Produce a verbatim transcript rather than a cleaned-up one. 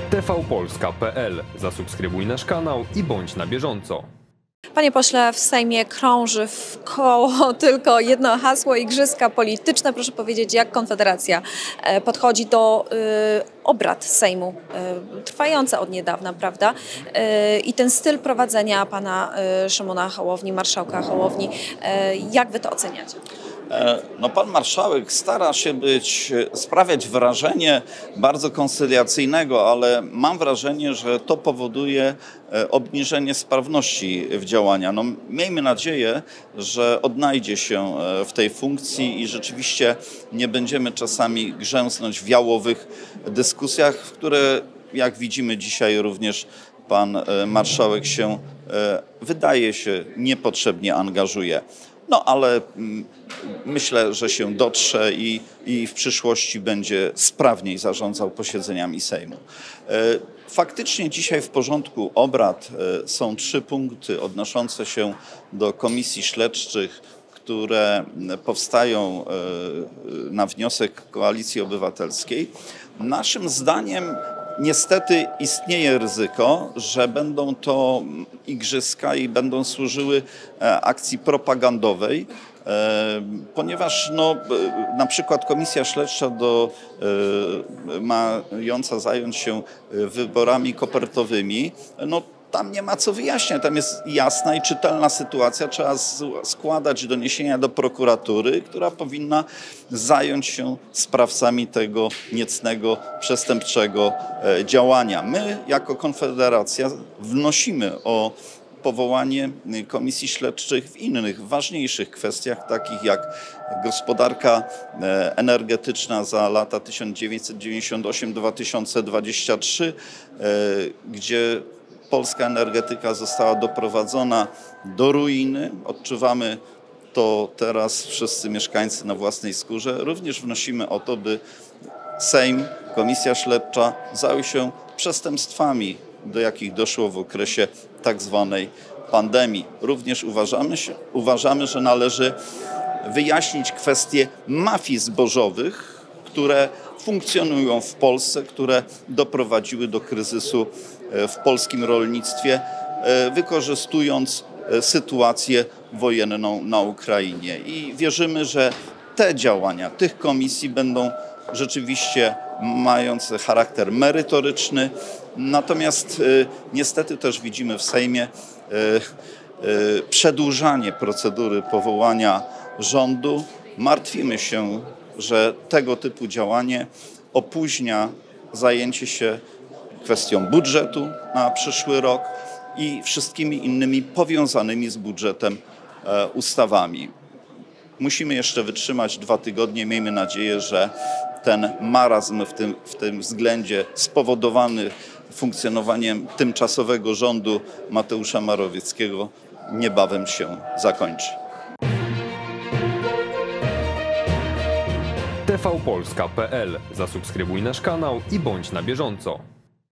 T V Polska kropka P L. Zasubskrybuj nasz kanał i bądź na bieżąco. Panie pośle, w Sejmie krąży w koło tylko jedno hasło: igrzyska polityczne. Proszę powiedzieć, jak Konfederacja podchodzi do y, obrad Sejmu, y, trwające od niedawna, prawda? Y, I ten styl prowadzenia pana y, Szymona Hołowni, marszałka Hołowni, y, jak wy to oceniacie? No, pan marszałek stara się być, sprawiać wrażenie bardzo koncyliacyjnego, ale mam wrażenie, że to powoduje obniżenie sprawności w działania. No, miejmy nadzieję, że odnajdzie się w tej funkcji i rzeczywiście nie będziemy czasami grzęznąć w jałowych dyskusjach, w które, jak widzimy dzisiaj, również pan marszałek się, wydaje się, niepotrzebnie angażuje. No ale myślę, że się dotrze i, i w przyszłości będzie sprawniej zarządzał posiedzeniami Sejmu. Faktycznie dzisiaj w porządku obrad są trzy punkty odnoszące się do komisji śledczych, które powstają na wniosek Koalicji Obywatelskiej. Naszym zdaniem niestety istnieje ryzyko, że będą to igrzyska i będą służyły akcji propagandowej, ponieważ no, na przykład Komisja Śledcza do, mająca zająć się wyborami kopertowymi, no, tam nie ma co wyjaśniać, tam jest jasna i czytelna sytuacja. Trzeba składać doniesienia do prokuratury, która powinna zająć się sprawcami tego niecnego, przestępczego działania. My jako Konfederacja wnosimy o powołanie komisji śledczych w innych, ważniejszych kwestiach, takich jak gospodarka energetyczna za lata tysiąc dziewięćset dziewięćdziesiąt osiem do dwa tysiące dwudziestego trzeciego, gdzie polska energetyka została doprowadzona do ruiny. Odczuwamy to teraz wszyscy mieszkańcy na własnej skórze. Również wnosimy o to, by Sejm, Komisja Śledcza zajął się przestępstwami, do jakich doszło w okresie tak zwanej pandemii. Również uważamy, się, uważamy, że należy wyjaśnić kwestie mafii zbożowych, które funkcjonują w Polsce, które doprowadziły do kryzysu w polskim rolnictwie, wykorzystując sytuację wojenną na Ukrainie. I wierzymy, że te działania tych komisji będą rzeczywiście mające charakter merytoryczny. Natomiast niestety też widzimy w Sejmie przedłużanie procedury powołania rządu. Martwimy się, że tego typu działanie opóźnia zajęcie się kwestią budżetu na przyszły rok i wszystkimi innymi powiązanymi z budżetem ustawami. Musimy jeszcze wytrzymać dwa tygodnie. Miejmy nadzieję, że ten marazm w tym, w tym względzie spowodowany funkcjonowaniem tymczasowego rządu Mateusza Morawieckiego niebawem się zakończy. T V Polska kropka P L. Zasubskrybuj nasz kanał i bądź na bieżąco.